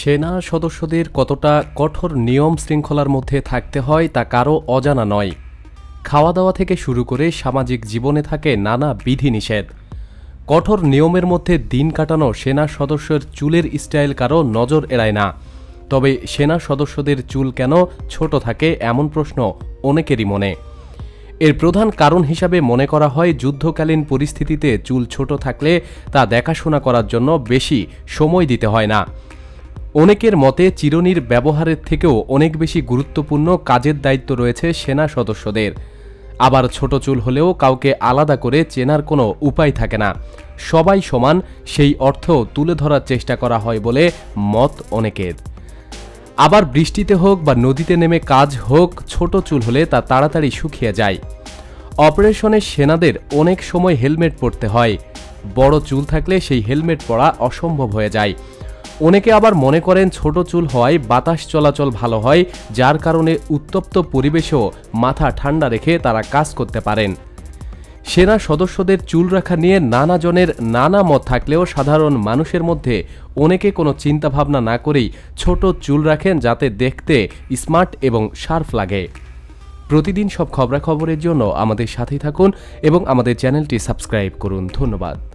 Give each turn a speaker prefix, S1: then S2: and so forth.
S1: সেনা সদস্যদের কতটা কঠোর নিয়ম শৃঙ্খলার মধ্যে থাকতে হয় তা কারও অজানা নয়। খাওয়া দাওয়া থেকে শুরু করে সামাজিক জীবনে থাকে নানা বিধিনিষেধ। কঠোর নিয়মের মধ্যে দিন কাটানো সেনা সদস্যের চুলের স্টাইল কারও নজর এড়ায় না। তবে সেনা সদস্যদের চুল কেন ছোট থাকে এমন প্রশ্ন অনেকেরই মনে। এর প্রধান কারণ হিসাবে মনে করা হয় যুদ্ধকালীন পরিস্থিতিতে চুল ছোট থাকলে তা দেখাশোনা করার জন্য বেশি সময় দিতে হয় না। অনেকের মতে চিরুনির ব্যবহারের থেকেও অনেক বেশি গুরুত্বপূর্ণ কাজের দায়িত্ব রয়েছে সেনা সদস্যদের। আবার ছোট চুল হলেও কাউকে আলাদা করে চেনার কোনো উপায় থাকে না। সবাই সমান, সেই অর্থ তুলে ধরার চেষ্টা করা হয় বলে মত অনেকের। আবার বৃষ্টিতে হোক বা নদীতে নেমে কাজ হোক, ছোট চুল হলে তা তাড়াতাড়ি শুকিয়ে যায়। অপারেশনে সেনাদের অনেক সময় হেলমেট পরতে হয়। বড় চুল থাকলে সেই হেলমেট পরা অসম্ভব হয়ে যায়। অনেকে আবার মনে করেন ছোট চুল হওয়ায় বাতাস চলাচল ভালো হয়, যার কারণে উত্তপ্ত পরিবেশেও মাথা ঠান্ডা রেখে তারা কাজ করতে পারেন। সেনা সদস্যদের চুল রাখা নিয়ে নানা জনের নানা মত থাকলেও সাধারণ মানুষের মধ্যে অনেকে কোনো চিন্তাভাবনা না করেই ছোট চুল রাখেন, যাতে দেখতে স্মার্ট এবং শার্প লাগে। প্রতিদিন সব খবরাখবরের জন্য আমাদের সাথেই থাকুন এবং আমাদের চ্যানেলটি সাবস্ক্রাইব করুন। ধন্যবাদ।